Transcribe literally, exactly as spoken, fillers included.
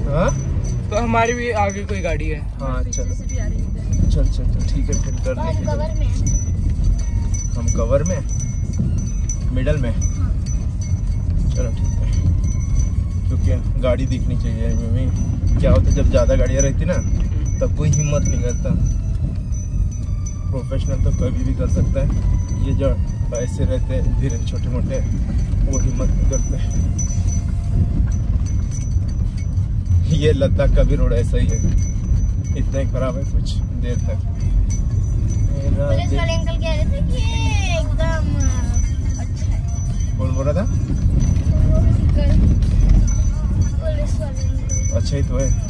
हाँ तो हमारी भी आगे कोई गाड़ी है। हाँ चल चल चल चल ठीक है फिर कर लेंगे। कवर में हम कवर में मिडल में चलो ठीक है, क्योंकि गाड़ी दिखनी चाहिए। मम्मी क्या होता है जब ज़्यादा गाड़ियाँ रहती ना तब कोई हिम्मत नहीं करता। प्रोफेशनल तो कभी भी कर सकता है, ये जो ऐसे रहते हैं धीरे छोटे मोटे वो हिम्मत नहीं करते। ये लद्दाख का भी रोड ऐसा ही है, इतना ही खराब है कुछ देर तक। पुलिस वाले अंकल कह रहे थे कि एकदम अच्छा है। कौन बोल रहा था? पुलिस वाले अच्छा ही तो है।